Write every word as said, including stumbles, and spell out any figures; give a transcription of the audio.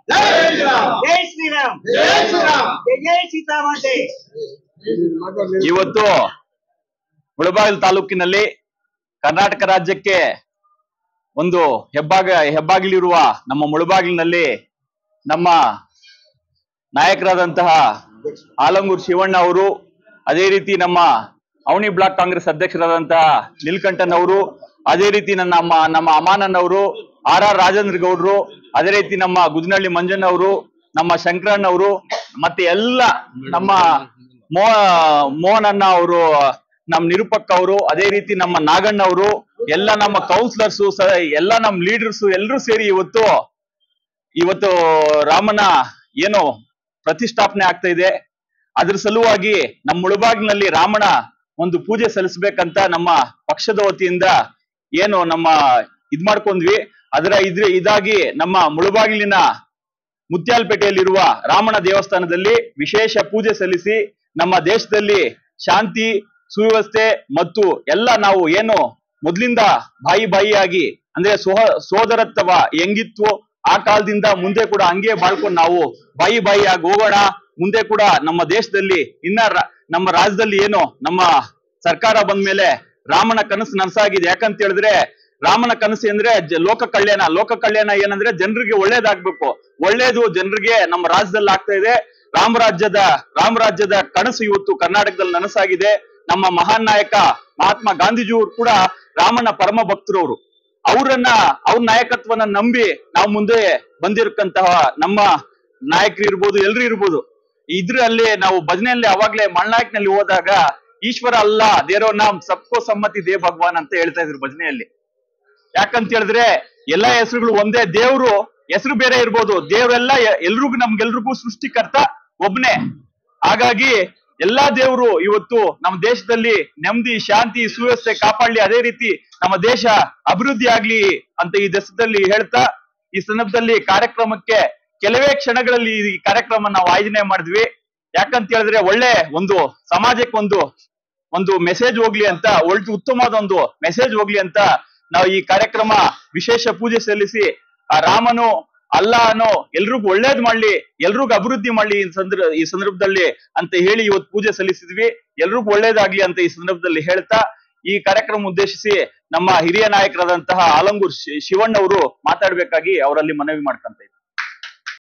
ಜೈ ಶ್ರೀರಾಮ್, ಜೈ ಸೀತಾಮಾತೆ. ಇವತ್ತು ಮುಳಬಾಗಿಲು ತಾಲೂಕಿನಲ್ಲಿ ಕರ್ನಾಟಕ ರಾಜ್ಯಕ್ಕೆ ಒಂದು ಹೆಬ್ಬಾಗ ಹೆಬ್ಬಾಗಿಲಿರುವ ನಮ್ಮ ಮುಳಬಾಗಿಲಿನಲ್ಲಿ ನಮ್ಮ ನಾಯಕರಾದಂತಹ ಆಲಂಗೂರು ಶಿವಣ್ಣ ಅವರು, ಅದೇ ರೀತಿ ನಮ್ಮ ಅವನಿ ಬ್ಲಾಕ್ ಕಾಂಗ್ರೆಸ್ ಅಧ್ಯಕ್ಷರಾದಂತಹ ನೀಲಕಂಠನ್ ಅವರು, ಅದೇ ರೀತಿ ನನ್ನ ನಮ್ಮ ನಮ್ಮ ಅಮಾನನ್ ಅವರು, ಆರ್ ಆರ್ ರಾಜೇಂದ್ರ ಗೌಡ್ರು, ಅದೇ ರೀತಿ ನಮ್ಮ ಗುಜನಹಳ್ಳಿ ಮಂಜಣ್ಣ ಅವರು, ನಮ್ಮ ಶಂಕರಣ್ಣ ಅವರು, ಮತ್ತೆ ಎಲ್ಲ ನಮ್ಮ ಮೋ ಮೋಹನಣ್ಣ ಅವರು, ನಮ್ಮ ನಿರೂಪಕ್ ಅವರು, ಅದೇ ರೀತಿ ನಮ್ಮ ನಾಗಣ್ಣ ಅವರು, ಎಲ್ಲ ನಮ್ಮ ಕೌನ್ಸಿಲರ್ಸು, ಎಲ್ಲ ನಮ್ಮ ಲೀಡರ್ಸು ಎಲ್ಲರೂ ಸೇರಿ ಇವತ್ತು ಇವತ್ತು ರಾಮನ ಏನು ಪ್ರತಿಷ್ಠಾಪನೆ ಆಗ್ತಾ ಇದೆ. ಅದ್ರ ಸಲುವಾಗಿ ನಮ್ಮ ಮುಳಬಾಗಿಲಿನಲ್ಲಿ ರಾಮನ ಒಂದು ಪೂಜೆ ಸಲ್ಲಿಸಬೇಕಂತ ನಮ್ಮ ಪಕ್ಷದ ವತಿಯಿಂದ ಏನು ನಮ್ಮ ಇದ್ ಮಾಡ್ಕೊಂಡ್ವಿ. ಅದರ ಇದ್ರ ಇದಾಗಿ ನಮ್ಮ ಮುಳಬಾಗಿಲಿನ ಮುತ್ಯಾಲಪೇಟೆಯಲ್ಲಿರುವ ರಾಮನ ದೇವಸ್ಥಾನದಲ್ಲಿ ವಿಶೇಷ ಪೂಜೆ ಸಲ್ಲಿಸಿ ನಮ್ಮ ದೇಶದಲ್ಲಿ ಶಾಂತಿ ಸುವ್ಯವಸ್ಥೆ ಮತ್ತು ಎಲ್ಲ ನಾವು ಏನು ಮೊದ್ಲಿಂದ ಬಾಯಿ ಬಾಯಿಯಾಗಿ ಅಂದ್ರೆ ಸೋಹ ಸೋದರತ್ವ ಹೆಂಗಿತ್ತು ಆ ಕಾಲದಿಂದ ಮುಂದೆ ಕೂಡ ಹಂಗೆ ಬಾಳ್ಕೊಂಡು ನಾವು ಬಾಯಿ ಬಾಯಿಯಾಗಿ ಹೋಗೋಣ. ಮುಂದೆ ಕೂಡ ನಮ್ಮ ದೇಶದಲ್ಲಿ ಇನ್ನ ನಮ್ಮ ರಾಜ್ಯದಲ್ಲಿ ಏನು ನಮ್ಮ ಸರ್ಕಾರ ಬಂದ ಮೇಲೆ ರಾಮನ ಕನಸು ನನಸಾಗಿದೆ. ಯಾಕಂತ ಹೇಳಿದ್ರೆ ರಾಮನ ಕನಸು ಅಂದ್ರೆ ಲೋಕ ಕಲ್ಯಾಣ. ಲೋಕ ಕಲ್ಯಾಣ ಏನಂದ್ರೆ ಜನರಿಗೆ ಒಳ್ಳೇದಾಗ್ಬೇಕು. ಒಳ್ಳೇದು ಜನರಿಗೆ ನಮ್ಮ ರಾಜ್ಯದಲ್ಲಿ ಆಗ್ತಾ ಇದೆ. ರಾಮರಾಜ್ಯದ ರಾಮರಾಜ್ಯದ ಕನಸು ಇವತ್ತು ಕರ್ನಾಟಕದಲ್ಲಿ ನನಸಾಗಿದೆ. ನಮ್ಮ ಮಹಾನ್ ನಾಯಕ ಮಹಾತ್ಮ ಗಾಂಧೀಜಿಯವರು ಕೂಡ ರಾಮನ ಪರಮ ಭಕ್ತರವರು. ಅವರನ್ನ ಅವ್ರ ನಾಯಕತ್ವನ ನಂಬಿ ನಾವು ಮುಂದೆ ಬಂದಿರಕ್ಕಂತಹ ನಮ್ಮ ನಾಯಕರು ಇರ್ಬೋದು, ಎಲ್ರು ಇರ್ಬೋದು. ಇದ್ರಲ್ಲಿ ನಾವು ಭಜನೆಯಲ್ಲಿ ಅವಾಗ್ಲೇ ಮಳ್ನಾಯಕ್ನಲ್ಲಿ ಹೋದಾಗ ಈಶ್ವರ ಅಲ್ಲ ದೇರೋ ನಾಮ್ ಸಬ್ಕೋ ಸಮ್ಮತಿ ದೇ ಭಗವಾನ್ ಅಂತ ಹೇಳ್ತಾ ಇದ್ರು ಭಜನೆಯಲ್ಲಿ. ಯಾಕಂತ ಹೇಳಿದ್ರೆ ಎಲ್ಲಾ ಹೆಸರುಗಳು ಒಂದೇ, ದೇವ್ರು ಹೆಸರು ಬೇರೆ ಇರ್ಬೋದು, ದೇವ್ರೆಲ್ಲ ಎಲ್ರಿಗೂ ನಮ್ಗೆಲ್ರಿಗೂ ಸೃಷ್ಟಿಕರ್ತ ಒಬ್ನೇ. ಹಾಗಾಗಿ ಎಲ್ಲಾ ದೇವರು ಇವತ್ತು ನಮ್ಮ ದೇಶದಲ್ಲಿ ನೆಮ್ಮದಿ ಶಾಂತಿ ಸುವ್ಯವಸ್ಥೆ ಕಾಪಾಡ್ಲಿ, ಅದೇ ರೀತಿ ನಮ್ಮ ದೇಶ ಅಭಿವೃದ್ಧಿ ಆಗ್ಲಿ ಅಂತ ಈ ದೇಶದಲ್ಲಿ ಹೇಳ್ತಾ ಈ ಸಂದರ್ಭದಲ್ಲಿ ಕಾರ್ಯಕ್ರಮಕ್ಕೆ ಕೆಲವೇ ಕ್ಷಣಗಳಲ್ಲಿ ಈ ಕಾರ್ಯಕ್ರಮ ನಾವು ಆಯೋಜನೆ ಮಾಡಿದ್ವಿ. ಯಾಕಂತ ಹೇಳಿದ್ರೆ ಒಳ್ಳೆ ಒಂದು ಸಮಾಜಕ್ಕೆ ಒಂದು ಒಂದು ಮೆಸೇಜ್ ಹೋಗ್ಲಿ ಅಂತ, ಒಳ್ಳೆ ಉತ್ತಮವಾದ ಒಂದು ಮೆಸೇಜ್ ಹೋಗ್ಲಿ ಅಂತ ನಾವು ಈ ಕಾರ್ಯಕ್ರಮ ವಿಶೇಷ ಪೂಜೆ ಸಲ್ಲಿಸಿ ಆ ರಾಮನು ಅಲ್ಲಾನು ಎಲ್ರಿಗೂ ಒಳ್ಳೇದ್ ಮಾಡ್ಲಿ, ಎಲ್ರಿಗೂ ಅಭಿವೃದ್ಧಿ ಮಾಡ್ಲಿ ಈ ಸಂದರ್ಭ ಈ ಸಂದರ್ಭದಲ್ಲಿ ಅಂತ ಹೇಳಿ ಇವತ್ತು ಪೂಜೆ ಸಲ್ಲಿಸಿದ್ವಿ. ಎಲ್ರಿಗೂ ಒಳ್ಳೇದಾಗ್ಲಿ ಅಂತ ಈ ಸಂದರ್ಭದಲ್ಲಿ ಹೇಳ್ತಾ ಈ ಕಾರ್ಯಕ್ರಮ ಉದ್ದೇಶಿಸಿ ನಮ್ಮ ಹಿರಿಯ ನಾಯಕರಾದಂತಹ ಆಲಂಗೂರು ಶಿವಣ್ಣ ಅವರು ಮಾತಾಡ್ಬೇಕಾಗಿ ಅವರಲ್ಲಿ ಮನವಿ ಮಾಡ್ಕೊಂತ ಇದ್ದಾರೆ.